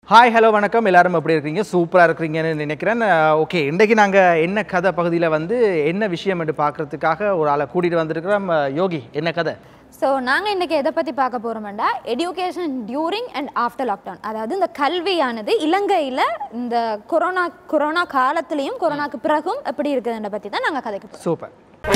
Hi hello வணக்கம் எல்லாரும் எப்படி இருக்கீங்க சூப்பராக இருக்கிறீங்கன்னு நினைக்கிறேன் ஓகே இன்றைக்கு நாங்கள் என்ன கதை பகுதியில் வந்து என்ன விஷயம் என்று பார்க்குறதுக்காக ஒரு ஆளை கூட்டிகிட்டு வந்திருக்கிறோம் யோகி என்ன கதை ஸோ நாங்கள் இன்றைக்கி எதை பற்றி பார்க்க போகிறோம்டா education during and after lockdown அதாவது இந்த கல்வியானது இலங்கையில் இந்த கொரோனா காலத்துலேயும் கொரோனாக்கு பிறகும் எப்படி இருக்குதுன்ற பற்றி தான் நாங்கள் கதைக்க போகிறோம் சூப்பர்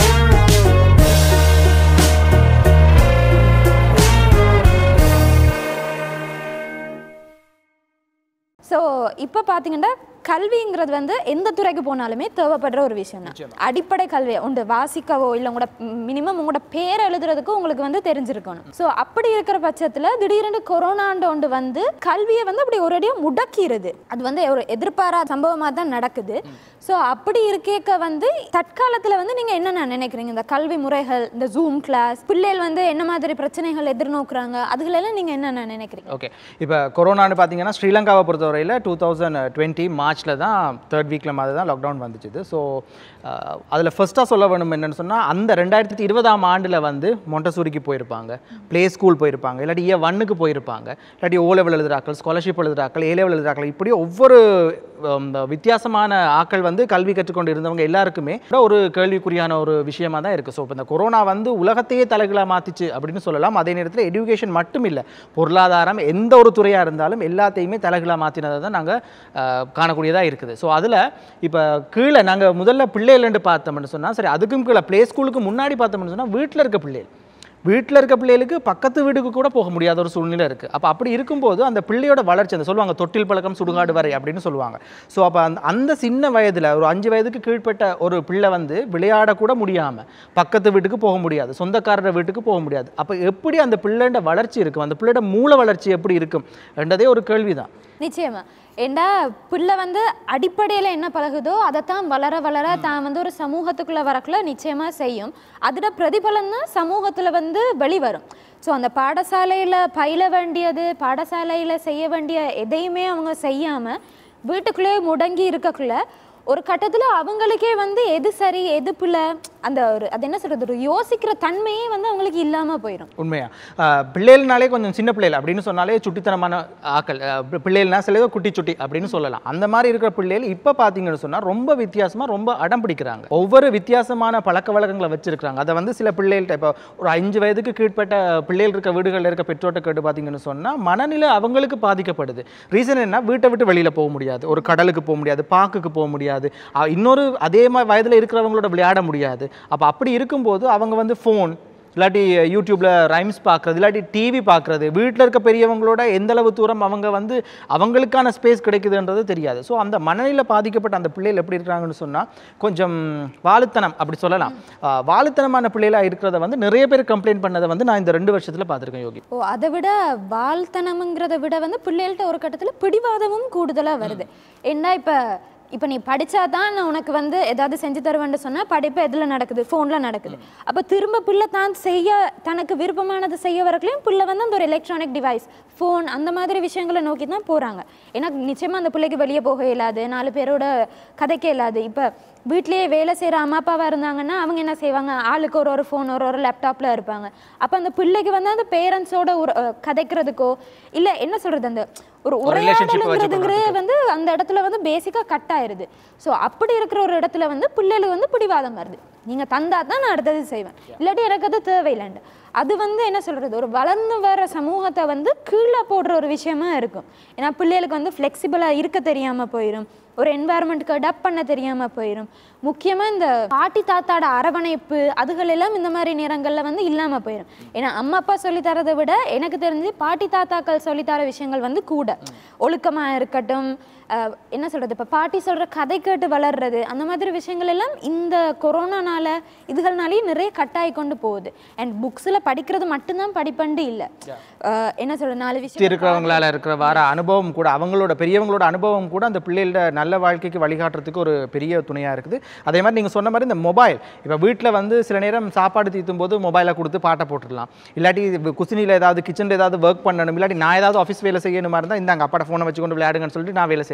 ஸோ இப்போ பார்த்தீங்கன்னா கல்விங்கிறது வந்து எந்த துறைக்கு போனாலுமே தேவைப்படுற ஒரு விஷயம் தான் அடிப்படை கல்வி உண்டு வாசிக்கவோ இல்லை உங்களோட மினிமம் உங்களோட பேர் எழுதுறதுக்கு உங்களுக்கு வந்து தெரிஞ்சிருக்கணும் ஸோ அப்படி இருக்கிற பட்சத்தில் திடீரென்று கொரோனாண்ட ஒன்று வந்து கல்வியை வந்து அப்படி ஒரேடியாக முடக்கிறது அது வந்து ஒரு எதிர்பாராத சம்பவமாக தான் நடக்குது ஸோ அப்படி இருக்கேக்க வந்து தற்காலத்தில் வந்து நீங்கள் என்னென்ன நினைக்கிறீங்க இந்த கல்வி முறைகள் இந்த ஜூம் கிளாஸ் பிள்ளைகள் வந்து என்ன மாதிரி பிரச்சனைகள் எதிர்நோக்குறாங்க அதுகளெல்லாம் நீங்கள் என்னென்ன நினைக்கிறீங்க ஓகே இப்போ கொரோனான்னு பார்த்தீங்கன்னா ஸ்ரீலங்காவை பொறுத்தவரையில் 2020 மார்ச்சில் தான் 3rd வீக்கில் மாதிரி தான் லாக்டவுன் வந்துச்சு ஸோ அதில் ஃபர்ஸ்ட்டாக சொல்ல வேணும் என்னென்னு சொன்னால் அந்த 2020ஆம் ஆண்டில் வந்து மொண்டசூரிக்கு போயிருப்பாங்க ப்ளே ஸ்கூல் போயிருப்பாங்க இல்லாட்டி இயர் 1க்கு போயிருப்பாங்க இல்லாட்டி ஓ லெவல் எழுதுறாக்கள் ஸ்காலர்ஷிப் எழுதுறாக்கள் ஏ லெவல் எழுதுறாக்கள் இப்படி ஒவ்வொரு வித்தியாசமான ஆக்கள் வந்து கல்வி கற்றுக்கொண்டு இருந்தவங்க எல்லாருக்குமே ஒரு கேள்விக்குறியான ஒரு விஷயமா தான் இருக்குது ஸோ இப்போ இந்த கொரோனா வந்து உலகத்தையே தலைகளாக மாற்றிச்சு அப்படின்னு சொல்லலாம் அதே நேரத்தில் எஜுகேஷன் மட்டும் இல்லை பொருளாதாரம் எந்த ஒரு துறையாக இருந்தாலும் எல்லாத்தையுமே தலைகளாக மாற்றினதை தான் நாங்கள் காணக்கூடியதாக இருக்குது ஸோ அதில் இப்போ கீழே நாங்கள் முதல்ல பிள்ளைகள்னு பார்த்தோம்னு சொன்னால் சரி அதுக்கும் கீழே ப்ளே ஸ்கூலுக்கு முன்னாடி பார்த்தோம்னு சொன்னால் வீட்டில் இருக்க பிள்ளைகளுக்கு பக்கத்து வீட்டுக்கு கூட போக முடியாத ஒரு சூழ்நிலை இருக்குது அப்போ அப்படி இருக்கும்போது அந்த பிள்ளையோட வளர்ச்சி அந்த சொல்லுவாங்க தொட்டில் பழக்கம் சுடுகாடு வரை அப்படின்னு சொல்லுவாங்க ஸோ அப்போ அந்த சின்ன வயதில் ஒரு 5 வயதுக்கு கீழ்ப்பட்ட ஒரு பிள்ளை வந்து விளையாடக்கூட முடியாமல் பக்கத்து வீட்டுக்கு போக முடியாது சொந்தக்காரர் வீட்டுக்கு போக முடியாது அப்போ எப்படி அந்த பிள்ளையோட வளர்ச்சி இருக்கும் அந்த பிள்ளையோட மூல வளர்ச்சி எப்படி இருக்கும் என்றதே ஒரு கேள்வி தான் நிச்சயமா ஏண்டா பிள்ளை வந்து அடிப்படையில் என்ன பழகுதோ அதைத்தான் வளர வளர தான் வந்து ஒரு சமூகத்துக்குள்ளே வரக்குள்ள நிச்சயமாக செய்யும் அதோட பிரதிபலன் தான் சமூகத்தில் வந்து வெளிவரும் ஸோ அந்த பாடசாலையில் பயில வேண்டியது பாடசாலையில் செய்ய வேண்டிய எதையுமே அவங்க செய்யாமல் வீட்டுக்குள்ளே முடங்கி இருக்கக்குள்ள ஒரு கட்டத்தில் அவங்களுக்கே வந்து எது சரி எது பிள்ளை அந்த ஒரு அது என்ன சொல்கிறது ஒரு யோசிக்கிற தன்மையே வந்து அவங்களுக்கு இல்லாமல் போயிடும் உண்மையா பிள்ளைகள்னாலே கொஞ்சம் சின்ன பிள்ளைகள் அப்படின்னு சொன்னாலே சுட்டித்தனமான ஆக்கள் பிள்ளைகள்னா சில குட்டி சுட்டி அப்படின்னு சொல்லலாம் அந்த மாதிரி இருக்கிற பிள்ளைகள் இப்போ பார்த்தீங்கன்னு சொன்னால் ரொம்ப வித்தியாசமாக ரொம்ப அடம் பிடிக்கிறாங்க ஒவ்வொரு வித்தியாசமான பழக்க வழக்கங்களை வச்சிருக்கிறாங்க அதை வந்து சில பிள்ளைகள்கிட்ட இப்போ ஒரு 5 வயதுக்கு கீழ்ப்பட்ட பிள்ளைகள் இருக்க வீடுகளில் இருக்க பெற்றோர்கிட்ட கேட்டு பார்த்தீங்கன்னு சொன்னால் மனநிலை அவங்களுக்கு பாதிக்கப்படுது ரீசன் என்ன வீட்டை விட்டு வெளியில் போக முடியாது ஒரு கடலுக்கு போக முடியாது பார்க்குக்கு போக முடியாது இன்னொரு அதே மாதிரி வயதில் இருக்கிறவங்களோட விளையாட முடியாது அப்போ அப்படி இருக்கும்போது அவங்க வந்து ஃபோன் இல்லாட்டி யூடியூப்ல ரைம்ஸ் பார்க்குறது இல்லாட்டி டிவி பார்க்குறது வீட்டில் இருக்க பெரியவங்களோட எந்தளவு தூரம் அவங்க வந்து அவங்களுக்கான ஸ்பேஸ் கிடைக்குதுன்றது தெரியாது ஸோ அந்த மனநிலை பாதிக்கப்பட்ட அந்த பிள்ளைகள் எப்படி இருக்கிறாங்கன்னு சொன்னால் கொஞ்சம் வாலுத்தனம் அப்படி சொல்லலாம் வாலுத்தனமான பிள்ளைகளாக இருக்கிறத வந்து நிறைய பேர் கம்ப்ளைண்ட் பண்ணதை வந்து நான் இந்த 2 வருஷத்தில் பார்த்துருக்கேன் யோகி அதை விட வால்தனம்ங்கிறத விட வந்து பிள்ளைகள்கிட்ட ஒரு கட்டத்தில் பிடிவாதமும் கூடுதலாக வருது ஏன்னா இப்போ நீ படித்தா தான் உனக்கு வந்து ஏதாவது செஞ்சு தருவேன்னு சொன்னால் படிப்பு எதில் நடக்குது ஃபோனில் நடக்குது அப்போ திரும்ப பிள்ளை தான் தனக்கு விருப்பமானது செய்ய வரக்குலையும் பிள்ளை வந்து அந்த ஒரு எலக்ட்ரானிக் டிவைஸ் ஃபோன் அந்த மாதிரி விஷயங்களை நோக்கி தான் போகிறாங்க ஏன்னா நிச்சயமாக அந்த பிள்ளைக்கு வெளியே போக இயலாது 4 பேரோட கதைக்க இயலாது இப்போ வீட்லேயே வேலை செய்கிற அம்மா அப்பாவாக இருந்தாங்கன்னா அவங்க என்ன செய்வாங்க ஆளுக்கு ஒரு ஃபோன் ஒரு லேப்டாப்பில் இருப்பாங்க அப்போ அந்த பிள்ளைக்கு வந்து அந்த பேரண்ட்ஸோட ஒரு கதைக்கிறதுக்கோ இல்லை என்ன சொல்கிறது அந்த ஒரு உரையாடலுங்கிறதுங்கிறது வந்து அந்த இடத்துல வந்து பேசிக்காக கட் ஆயிருது ஸோ அப்படி இருக்கிற ஒரு இடத்துல வந்து பிள்ளைகளுக்கு வந்து பிடிவாதம் வருது நீங்கள் தந்தா தான் நான் அடுத்தது செய்வேன் இல்லாட்டி எனக்கு அது தேவையில்லைண்டு அது வந்து என்ன சொல்கிறது ஒரு வளர்ந்து வர சமூகத்தை வந்து கீழே போடுற ஒரு விஷயமா இருக்கும் ஏன்னா பிள்ளைகளுக்கு வந்து ஃப்ளெக்சிபிளாக இருக்க தெரியாமல் போயிடும் ஒரு என்வாயர்மெண்ட்டுக்கு அடாப்ட் பண்ண தெரியாமல் போயிடும் முக்கியமாக இந்த பாட்டி தாத்தாட அரவணைப்பு அதுகளெல்லாம் இந்த மாதிரி நேரங்களில் வந்து இல்லாமல் போயிடும் ஏன்னா அம்மா அப்பா சொல்லித்தரதை விட எனக்கு தெரிஞ்சு பாட்டி தாத்தாக்கள் சொல்லித்தர விஷயங்கள் வந்து கூட ஒழுக்கமாக இருக்கட்டும் என்ன சொல்கிறது இப்போ பாட்டி சொல்கிற கதை கேட்டு வளர்றது அந்த மாதிரி விஷயங்கள் எல்லாம் இந்த கொரோனானால இதுகள்னாலேயும் நிறைய கட்டாயி கொண்டு போகுது அண்ட் புக்ஸில் படிக்கிறது மட்டும்தான் படிப்பண்டு இல்லை என்ன சொல்கிறது 4 விஷயம் இருக்கிறவங்களால இருக்கிற வர அனுபவம் கூட அவங்களோட பெரியவங்களோட அனுபவம் கூட அந்த பிள்ளைகளோட நல்ல வாழ்க்கைக்கு வழிகாட்டுறதுக்கு ஒரு பெரிய துணையாக இருக்குது அதே மாதிரி நீங்கள் சொன்ன மாதிரி இந்த மொபைல் இப்போ வீட்டில் வந்து சில நேரம் சாப்பாடு தீர்த்தும் போது மொபைலை கொடுத்து பாட்டை போட்டுடலாம் இல்லாட்டி குசினியில் ஏதாவது கிச்சனில் ஏதாவது ஒர்க் பண்ணணும் இல்லாட்டி நான் ஏதாவது ஆஃபீஸ் வேலை செய்யணுமா இருந்தால் இந்தாங்க அப்பாட ஃபோனை வச்சுக்கொண்டு விளையாடுங்கன்னு சொல்லிட்டு நான் வேலை செய்யலாம்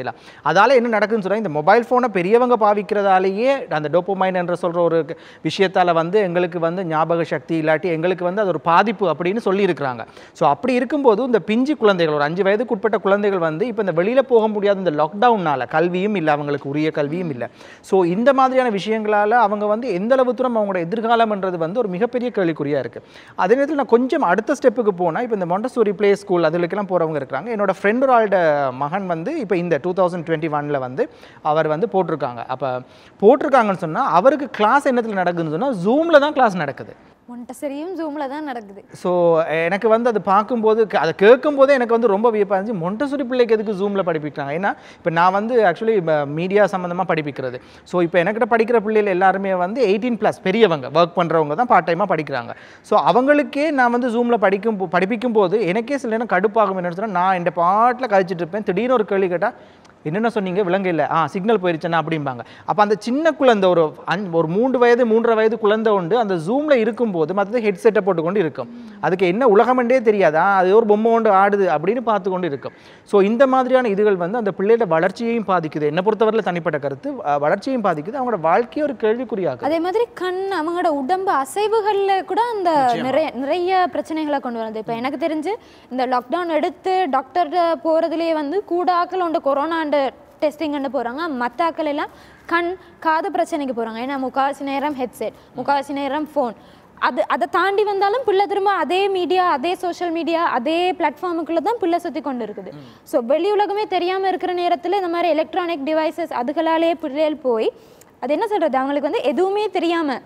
செய்யலாம். அதால் என்ன நடக்குதுன்னு சொன்னால் இந்த மொபைல் ஃபோனை பெரியவங்க பாவிக்கிறதாலேயே அந்த டோப்போமைன் என்ற சொல்கிற ஒரு விஷயத்தால் வந்து எங்களுக்கு வந்து ஞாபக சக்தி இல்லாட்டி எங்களுக்கு வந்து அது ஒரு பாதிப்பு அப்படின்னு சொல்லியிருக்கிறாங்க. ஸோ அப்படி இருக்கும்போது இந்த பிஞ்சு குழந்தைகள் ஒரு 5 வயதுக்கு உட்பட்ட குழந்தைகள் வந்து இப்போ இந்த வெளியில் போக முடியாத இந்த லாக்டவுனால் கல்வியும் இல்லை, அவங்களுக்கு உரிய கல்வியும் இல்லை. ஸோ இந்த மாதிரியான விஷயங்களால் அவங்க வந்து எந்த அளவு தூரம் அவங்களோட எதிர்காலம்ன்றது வந்து ஒரு மிகப்பெரிய கேள்விக்குறியாக இருக்குது. அதே நேரத்தில் நான் கொஞ்சம் அடுத்த ஸ்டெப்புக்கு போனால் இப்போ இந்த மொண்டசோரி பிளே ஸ்கூல் அதுலக்கெல்லாம் போகிறவங்க இருக்கிறாங்க. என்னோட ஃப்ரெண்ட் ஒரு ஆளோட மகன் வந்து இப்போ இந்த 2021 வந்து அவர் வந்து போட்டிருக்காங்க. அப்போ போட்டிருக்காங்கன்னு சொன்னால் அவருக்கு கிளாஸ் என்னத்தில் நடக்குதுன்னு சொன்னால் ஜூமில் தான் கிளாஸ் நடக்குது. மொண்டசரியும் ஜூமில் தான் நடக்குது. ஸோ எனக்கு வந்து அது பார்க்கும்போது அதை கேட்கும்போதே எனக்கு வந்து ரொம்ப வியப்பாக இருந்துச்சு. மொண்டசரி பிள்ளைக்கு எதுக்கு ஜூமில் படிப்பிக்கிறாங்க? ஏன்னா இப்போ நான் வந்து ஆக்சுவலி மீடியா சம்மந்தமாக படிப்பிக்கிறது. ஸோ இப்போ எனக்கிட்ட படிக்கிற பிள்ளைகள் எல்லாருமே வந்து 18+ பெரியவங்க ஒர்க் பண்ணுறவங்க தான் பார்ட் டைமாக படிக்கிறாங்க. ஸோ அவங்களுக்கே நான் வந்து ஜூமில் படிப்பிக்கும் போது எனக்கே சில நேரம் கடுப்பாகும். என்னென்னு சொன்னால் நான் என் பாட்டில் கழிச்சிட்டு இருப்பேன். திடீர்னு ஒரு கேள்வி கேட்டால் என்னென்ன சொன்னீங்க விலங்கு இல்லை சிக்னல் போயிருச்சுன்னா அப்படிம்பாங்க. அப்போ அந்த சின்ன குழந்தை ஒரு 3 வயது 3.5 வயது குழந்தை உண்டு அந்த ஜூமில் இருக்கும்போது மற்றது ஹெட்செட்டை போட்டுக்கொண்டு இருக்கும். அதுக்கு என்ன உலகமெண்டே தெரியாதா, அது ஒரு பொம்மை கொண்டு ஆடுது அப்படின்னு பார்த்து கொண்டு இருக்கும். ஸோ இந்த மாதிரியான இதுகள் வந்து அந்த பிள்ளையோட வளர்ச்சியையும் பாதிக்குது. என்னை பொறுத்தவரையில் தனிப்பட்ட கருத்து வளர்ச்சியையும் பாதிக்குது, அவங்களோட வாழ்க்கையை ஒரு கேள்விக்குறியாகும். அதே மாதிரி கண் அவங்களோட உடம்பு அசைவுகளில் கூட அந்த நிறைய பிரச்சனைகளை கொண்டு வருது. இப்போ எனக்கு தெரிஞ்சு இந்த லாக்டவுன் எடுத்து டாக்டர் போகிறதுலேயே வந்து கூட ஆக்கள் உண்டு கொரோனா டெஸ்டிங்னு போகிறாங்க, மற்ற ஆக்கள் எல்லாம் கண் காது பிரச்சனைக்கு போகிறாங்க. ஏன்னா முக்கால்வாசி நேரம் ஹெட்செட், முக்கால்வாசி நேரம் ஃபோன். அதை தாண்டி வந்தாலும் பிள்ளை திரும்ப அதே மீடியா, அதே சோஷியல் மீடியா, அதே பிளாட்ஃபார்முக்குள்ளே தான் பிள்ளை சுற்றி கொண்டு இருக்குது. ஸோ வெளி உலகமே தெரியாமல் இருக்கிற நேரத்தில் இந்த மாதிரி எலக்ட்ரானிக் டிவைசஸ் அதுகளாலே பிள்ளைகள் போய் அது என்ன சொல்கிறது அவங்களுக்கு வந்து எதுவுமே தெரியாமல்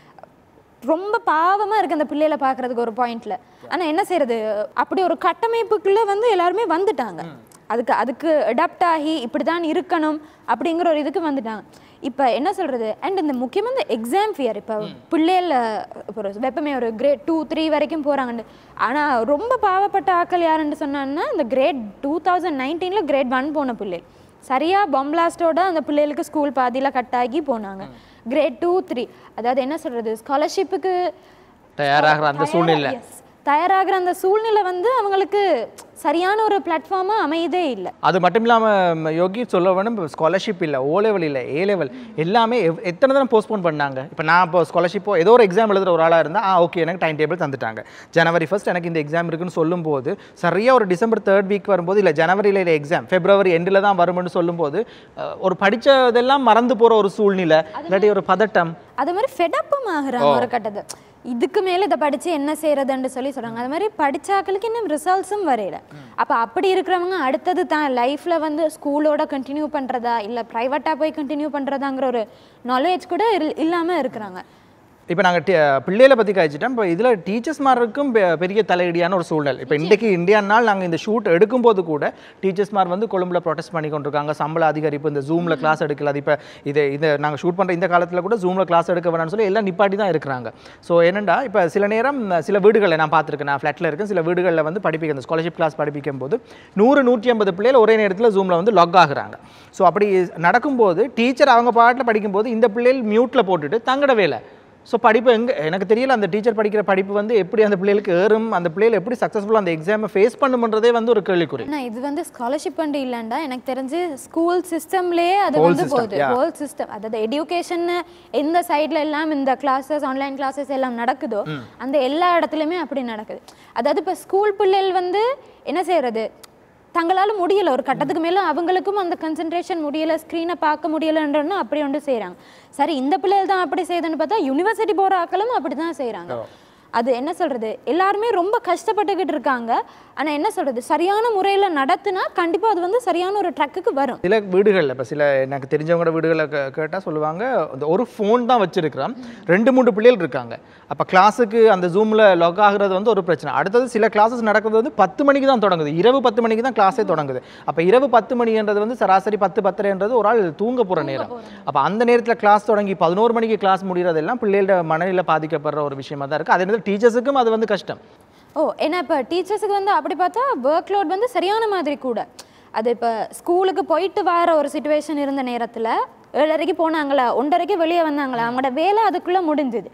ரொம்ப பாவமாக இருக்குது அந்த பிள்ளைகளை பார்க்குறதுக்கு ஒரு பாயிண்டில். ஆனால் என்ன செய்கிறது, அப்படி ஒரு கட்டமைப்புக்குள்ளே வந்து எல்லாருமே வந்துட்டாங்க. அதுக்கு அடாப்ட் ஆகி இப்படி தான் இருக்கணும் அப்படிங்கிற ஒரு இதுக்கு வந்துட்டாங்க. இப்போ என்ன சொல்கிறது, அண்ட் இந்த முக்கியமாக இந்த எக்ஸாம் ஃபியர். இப்போ பிள்ளைகள் இப்போ ஒரு வெப்பமே ஒரு கிரேட் 2, 3 வரைக்கும் போகிறாங்கன்னு. ஆனால் ரொம்ப பாவப்பட்ட ஆக்கள் யாருன்னு சொன்னான்னா இந்த கிரேட் 2019 கிரேட் 1 போன பிள்ளை சரியாக பம்பிளாஸ்டோட அந்த பிள்ளைகளுக்கு ஸ்கூல் பாதியில் கட்டாகி போனாங்க. கிரேட் 2, 3 அதாவது என்ன சொல்கிறது ஸ்காலர்ஷிப்புக்கு தயாராகிற அந்த சூழ்நிலை தயாராகிற அந்த சூழ்நிலை வந்து அவங்களுக்கு சரியான ஒரு பிளாட்ஃபார்மாக அமையதே இல்லை. அது மட்டும் இல்லாமல் யோகி சொல்ல வேணும், ஸ்காலர்ஷிப் இல்லை, O level இல்லை, A level எல்லாமே எத்தனை தடவை போஸ்ட்போன் பண்ணாங்க. இப்போ நான் இப்போ ஸ்காலர்ஷிப்போ ஏதோ ஒரு எக்ஸாம் எழுதுகிற ஒரு ஆளாக இருந்தால் ஓகே எனக்கு டைம் டேபிள் தந்துட்டாங்க, January 1 எனக்கு இந்த எக்ஸாம் இருக்குன்னு சொல்லும்போது சரியாக ஒரு December 3rd வீக் வரும்போது இல்லை ஜனவரியில் இல்லை எக்ஸாம் February எண்டில் தான் வரும்னு சொல்லும்போது ஒரு படித்ததெல்லாம் மறந்து போகிற ஒரு சூழ்நிலை, இல்லாட்டி ஒரு பதட்டம், அது மாதிரி ஃபெடப்பும் ஆகுறாங்க ஒரு கட்டத்தை. இதுக்கு மேலே இதை படித்து என்ன செய்கிறதுன்னு சொல்லி சொல்கிறாங்க. அது மாதிரி படித்தாக்களுக்கு இன்னும் ரிசல்ட்ஸும் வரையில. அப்போ அப்படி இருக்கிறவங்க அடுத்தது தான் லைஃப்பில் வந்து ஸ்கூலோட கண்டினியூ பண்ணுறதா இல்லை ப்ரைவேட்டாக போய் கண்டினியூ பண்ணுறதாங்கிற ஒரு நாலேஜ் கூட இல்லாமல் இருக்கிறாங்க. இப்போ நாங்கள் பிள்ளைகளை பற்றி காய்ச்சிட்டோம். இப்போ இதில் டீச்சர்ஸ்மாருக்கும் பெரிய தலையடியான ஒரு சூழல். இப்போ இன்றைக்கு இந்தியா நாள் நாங்கள் இந்த ஷூட் எடுக்கும்போது கூட டீச்சர்ஸ்மார் வந்து கொழும்புல ப்ரொடெஸ்ட் பண்ணி கொண்டிருக்காங்க. சம்பள அதிகரிப்பு, இந்த ஜூமில் கிளாஸ் எடுக்கல. அது இப்போ இதை நாங்கள் ஷூட் பண்ணுற இந்த காலத்தில் கூட ஜூமில் கிளாஸ் எடுக்க வேணாம்னு சொல்லி எல்லாம் நிப்பாட்டி தான் இருக்கிறாங்க. ஸோ என்னென்னா இப்போ சில நேரம் சில வீடுகளில் நான் பார்த்துருக்கேன், நான் ஃப்ளாட்டில் இருக்கேன், சில வீடுகளில் வந்து படிப்பிக்க இந்த ஸ்காலர்ஷிப் கிளாஸ் படிப்பிக்கும் போது 100-150 பிள்ளைகள் ஒரே நேரத்தில் ஜூமில் வந்து லாக் ஆகுறாங்க. ஸோ அப்படி நடக்கும்போது டீச்சர் அவங்க பாட்டில் படிக்கும்போது இந்த பிள்ளைகள் மியூட்டில் போட்டுட்டு தங்கட வேலை. ஸோ படிப்பு எனக்கு தெரியல அந்த டீச்சர் படிக்கிற படிப்பு வந்து எப்படி அந்த பிள்ளைகளுக்கு ஏறும், அந்த பிள்ளைகள் எப்படி சக்ஸஸ்ஃபுல்லாக அந்த எக்ஸாமை ஃபேஸ் பண்ணுன்றதே வந்து ஒரு கேள்விக்குறி. இது வந்து ஸ்காலர்ஷிப் பண்ணி இல்லைண்டா எனக்கு தெரிஞ்சு ஸ்கூல் சிஸ்டம்லேயே அது வந்து போகுது. ஹோல் சிஸ்டம், அதாவது எஜுகேஷன் எந்த சைடில் எல்லாம் இந்த கிளாஸஸ் ஆன்லைன் கிளாஸஸ் எல்லாம் நடக்குதோ அந்த எல்லா இடத்துலையுமே அப்படி நடக்குது. அதாவது இப்போ ஸ்கூல் பிள்ளைகள் வந்து என்ன செய்யறது, தங்களால் முடியலை ஒரு கட்டத்துக்கு மேலே அவங்களுக்கும் அந்த கன்சன்ட்ரேஷன் முடியலை, ஸ்க்ரீனை பார்க்க முடியலைன்றன்னு அப்படி ஒன்று செய்கிறாங்க. சரி இந்த பிள்ளைகள் தான் அப்படி செய்யுதுன்னு பார்த்தா யூனிவர்சிட்டி போகிற ஆக்களும் அப்படி தான் செய்கிறாங்க. அது என்ன சொல்கிறது, எல்லாருமே ரொம்ப கஷ்டப்பட்டுக்கிட்டு இருக்காங்க. ஆனால் என்ன சொல்கிறது, சரியான முறையில் நடத்துனா கண்டிப்பாக அது வந்து சரியான ஒரு ட்ரக்குக்கு வரும். சில வீடுகளில் இப்போ சில எனக்கு தெரிஞ்சவங்களோட வீடுகளில் கேட்டால் சொல்லுவாங்க ஒரு ஃபோன் தான் வச்சுருக்கிறோம், 2-3 பிள்ளைகள் இருக்காங்க. அப்போ கிளாஸுக்கு அந்த ஜூமில் லாக் ஆகுறது வந்து ஒரு பிரச்சனை. அடுத்தது சில கிளாஸஸ் நடக்கிறது வந்து 10 மணிக்கு தான் தொடங்குது, இரவு 10 மணிக்கு தான் கிளாஸே தொடங்குது. அப்போ இரவு 10 மணின்றது வந்து சராசரி 10-10:30 ஒரு ஆள் தூங்க போகிற நேரம். அப்போ அந்த நேரத்தில் கிளாஸ் தொடங்கி 11 மணிக்கு கிளாஸ் முடிகிறதெல்லாம் பிள்ளைகளோட மனநிலை பாதிக்கப்படுற ஒரு விஷயமா தான் இருக்குது. அதே நேரத்தில் டீச்சர்ஸுக்கும் அது வந்து கஷ்டம். ஏன்னா இப்போ டீச்சர்ஸுக்கு வந்து அப்படி பார்த்தா ஒர்க் லோட் வந்து சரியான மாதிரி கூட. அது இப்போ ஸ்கூலுக்கு போயிட்டு வர ஒரு சிச்சுவேஷன் இருந்த நேரத்தில் 7:30 போனாங்களா 1:30 வெளியே வந்தாங்களா அவங்களோட வேலை அதுக்குள்ளே முடிஞ்சுது.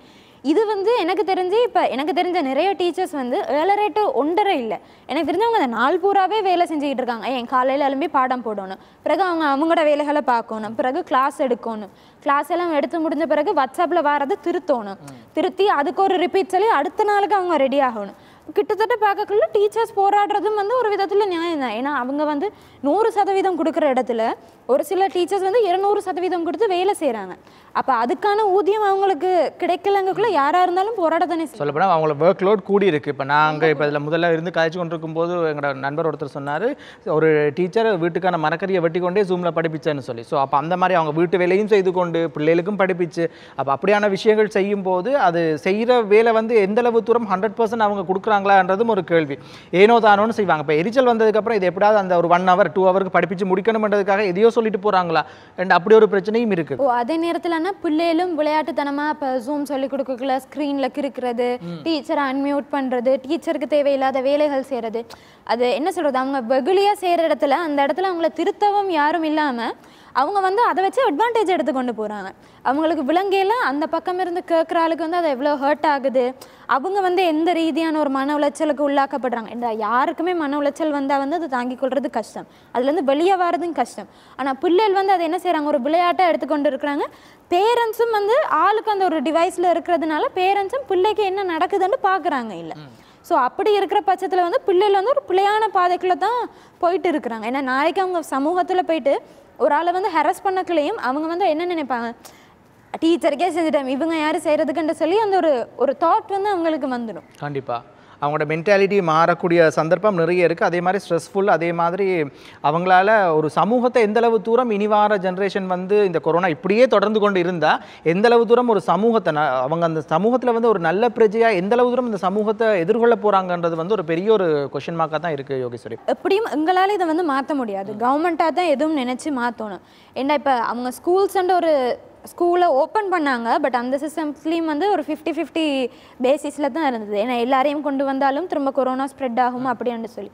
இது வந்து எனக்கு தெரிஞ்சு இப்போ எனக்கு தெரிஞ்ச நிறைய டீச்சர்ஸ் வந்து 7:30 to 1:30 இல்லை, எனக்கு தெரிஞ்சவங்க அந்த நாள் பூராவே வேலை செஞ்சுக்கிட்டு இருக்காங்க. என் காலையில் எழும்பி பாடம் போடணும், பிறகு அவங்களோட வேலைகளை பார்க்கணும், பிறகு கிளாஸ் எடுக்கணும், கிளாஸ் எல்லாம் எடுத்து முடிஞ்ச பிறகு வாட்ஸ்அப்பில் வரதை திருத்தி அதுக்கு ஒரு ரிப்பீட் சொல்லி அடுத்த நாளுக்கு அவங்க ரெடி ஆகணும். கிட்டத்தட்ட பார்க்கக்குள்ள டீச்சர்ஸ் போராடுறதும் வந்து ஒரு விதத்தில் நியாயம் தான். ஏன்னா அவங்க வந்து 100% கொடுக்குற இடத்துல ஒரு சில டீச்சர்ஸ் வந்து 200% கொடுத்து வேலை செய்கிறாங்க. அப்போ அதுக்கான ஊதியம் அவங்களுக்கு கிடைக்கலங்கக்குள்ள யாராக இருந்தாலும் போராட தானே சொல்லப்போனால் அவங்களோட ஒர்க் லோட் கூடி இருக்குது. இப்போ நாங்கள் இப்போ இதில் முதல்ல இருந்து கழிச்சு கொண்டிருக்கும் போது எங்களோட நண்பர் ஒருத்தர் சொன்னார், ஒரு டீச்சர் வீட்டுக்கான மரக்கறியை வெட்டி கொண்டே ஜூமில் படிப்பிச்சேன்னு சொல்லி. ஸோ அப்போ அந்த மாதிரி அவங்க வீட்டு வேலையும் செய்து கொண்டு பிள்ளைகளுக்கும் படிப்பிச்சு அப்போ அப்படியான விஷயங்கள் செய்யும் போது அது செய்கிற வேலை வந்து எந்தளவு தூரம் 100% அவங்க கொடுக்குறாங்களான்றதும் ஒரு கேள்வி. ஏனோ தானோன்னு செய்வாங்க. இப்போ எரிச்சல் வந்ததுக்கப்புறம் இது எப்படியாவது அந்த ஒரு 1 hour 2 hours படிப்பிச்சு முடிக்கணும்ன்றதுக்காக எதையோ சொல்லிட்டு போகிறாங்களா அண்ட் அப்படி ஒரு பிரச்சனையும் இருக்குது. அதே நேரத்தில் பிள்ளைகளும் விளையாட்டுத்தனமாக இப்போ ஜூம் சொல்லி கொடுக்கல, ஸ்க்ரீனில் கிறுக்கிறது, டீச்சரை அன்மியூட் பண்ணுறது, டீச்சருக்கு தேவையில்லாத வேலைகள் செய்கிறது, அது என்ன சொல்கிறது, அவங்க வெகுளியாக செய்கிற இடத்துல அந்த இடத்துல அவங்கள திருத்தவும் யாரும் இல்லாமல் அவங்க வந்து அதை வச்சு அட்வான்டேஜ் எடுத்து கொண்டு போகிறாங்க. அவங்களுக்கு விலங்கையில் அந்த பக்கம் இருந்து கேட்குற ஆளுக்கு வந்து அது எவ்வளோ ஹர்ட் ஆகுது, அவங்க வந்து எந்த ரீதியான ஒரு மன உளைச்சலுக்கு உள்ளாக்கப்படுறாங்க. இந்த யாருக்குமே மன உளைச்சல் வந்தால் வந்து அதை தாங்கிக் கொள்வது கஷ்டம், அதுலேருந்து வெளியே வர்றதும் கஷ்டம். ஆனால் பிள்ளைகள் வந்து அதை என்ன செய்கிறாங்க, ஒரு விளையாட்டாக எடுத்துக்கொண்டு இருக்கிறாங்க. பேரண்ட்ஸும் வந்து ஆளுக்கு அந்த ஒரு டிவைஸில் இருக்கிறதுனால பேரண்ட்ஸும் பிள்ளைக்கு என்ன நடக்குதுன்னு பார்க்குறாங்க இல்லை. ஸோ அப்படி இருக்கிற பட்சத்தில் வந்து பிள்ளைகள் வந்து ஒரு பிள்ளையான பாதைக்குள்ளே தான் போயிட்டு இருக்கிறாங்க. ஏன்னா நாளைக்கு அவங்க சமூகத்தில் போயிட்டு ஒரு ஆளை வந்து ஹெரஸ் பண்ணக்குள்ளேயும் அவங்க வந்து என்ன நினைப்பாங்க, டீச்சருக்கே செஞ்சுட்டேன் இவங்க யாரும் செய்கிறதுக்குன்னு சொல்லி அந்த ஒரு தாட் வந்து அவங்களுக்கு வந்துடும். கண்டிப்பாக அவங்களோட மென்டாலிட்டி மாறக்கூடிய சந்தர்ப்பம் நிறைய இருக்குது. அதே மாதிரி ஸ்ட்ரெஸ்ஃபுல், அதே மாதிரி அவங்களால ஒரு சமூகத்தை எந்தளவு தூரம் இனி வார ஜென்ரேஷன் வந்து இந்த கொரோனா இப்படியே தொடர்ந்து கொண்டு இருந்தால் எந்தளவு தூரம் ஒரு சமூகத்தை அவங்க அந்த சமூகத்தில் வந்து ஒரு நல்ல பிரஜையாக எந்தளவு தூரம் இந்த சமூகத்தை எதிர்கொள்ள போகிறாங்கன்றது வந்து ஒரு பெரிய ஒரு கொஷின் மார்க்காக தான் இருக்குது யோகேஸ்வரி. எப்படியும் எங்களால் இதை வந்து மாற்ற முடியாது, கவர்மெண்ட்டாக தான் எதுவும் நினச்சி மாற்றணும். ஏன்னா இப்போ அவங்க ஸ்கூல்ஸ்ன்ற ஒரு ஸ்கூலை ஓப்பன் பண்ணாங்க, பட் அந்த சிஸ்டம்ஸ்லேயும் வந்து ஒரு 50-50 பேசிஸில் தான் இருந்தது. ஏன்னா எல்லாரையும் கொண்டு வந்தாலும் திரும்ப கொரோனா ஸ்ப்ரெட் ஆகும் அப்படின்னு சொல்லி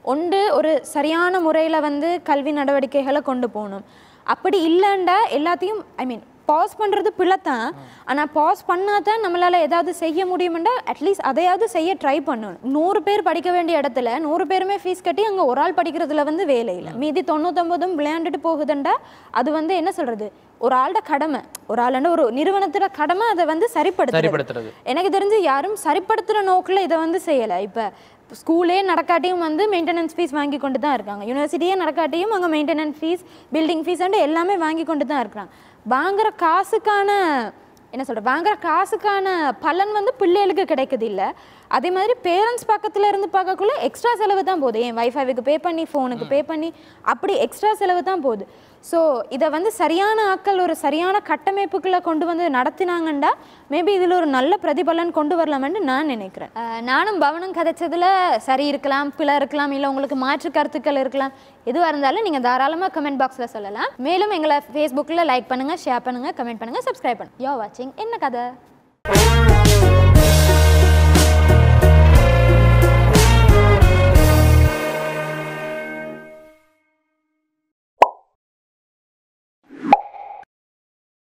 ஒரு சரியான முறையில் வந்து கல்வி நடவடிக்கைகளை கொண்டு போகணும். அப்படி இல்லைண்டா எல்லாத்தையும் பாஸ் பண்ணுறது பிள்ளைத்தான், ஆனால் பாஸ் பண்ணால் தான் நம்மளால் ஏதாவது செய்ய முடியுமெண்டா அட்லீஸ்ட் அதையாவது செய்ய ட்ரை பண்ணணும். 100 பேர் படிக்க வேண்டிய இடத்துல 100 பேருமே ஃபீஸ் கட்டி அங்கே ஒரு ஆள் படிக்கிறதுல வந்து வேலை இல்லை, மீதி 99 விளையாண்டுட்டு போகுதுண்டா அது வந்து என்ன சொல்கிறது, ஒரு ஆளோட கடமை, ஒரு ஆளுண்ட ஒரு நிறுவனத்தோட கடமை அதை வந்து சரிப்படுத்துறது. எனக்கு தெரிஞ்சு யாரும் சரிப்படுத்துகிற நோக்கில் இதை வந்து செய்யலை. இப்போ ஸ்கூலே நடக்காட்டியும் வந்து மெயின்டெனன்ஸ் ஃபீஸ் வாங்கி கொண்டு தான் இருக்காங்க, யூனிவர்சிட்டியே நடக்காட்டியும் அங்கே maintenance fees, building fees and எல்லாமே வாங்கி கொண்டு தான் இருக்கிறாங்க. வாங்குற காசுக்கான பலன் வந்து பிள்ளைகளுக்கு கிடைக்குது இல்லை. அதே மாதிரி பேரண்ட்ஸ் பக்கத்தில் இருந்து பார்க்கக்குள்ள எக்ஸ்ட்ரா செலவு தான் போகுது, என் வைஃபைவுக்கு பே பண்ணி ஃபோனுக்கு பே பண்ணி அப்படி எக்ஸ்ட்ரா செலவு தான் போகுது. ஸோ இதை வந்து சரியான ஆட்கள் ஒரு சரியான கட்டமைப்புக்குள்ளே கொண்டு வந்து நடத்தினாங்கண்டா மேபி இதில் ஒரு நல்ல பிரதிபலன் கொண்டு வரலாம்னு நான் நினைக்கிறேன். நானும் பவனும் கதைச்சதில் சரி இருக்கலாம், பிழை இருக்கலாம், இல்லை உங்களுக்கு மாற்று கருத்துக்கள் இருக்கலாம், எதுவாக இருந்தாலும் நீங்கள் தாராளமாக கமெண்ட் பாக்ஸில் சொல்லலாம். மேலும் எங்களை ஃபேஸ்புக்கில் லைக் பண்ணுங்கள், ஷேர் பண்ணுங்கள், கமெண்ட் பண்ணுங்கள், சப்ஸ்கிரைப் பண்ணுங்கள். யோ வாட்சிங் என்ன கதை.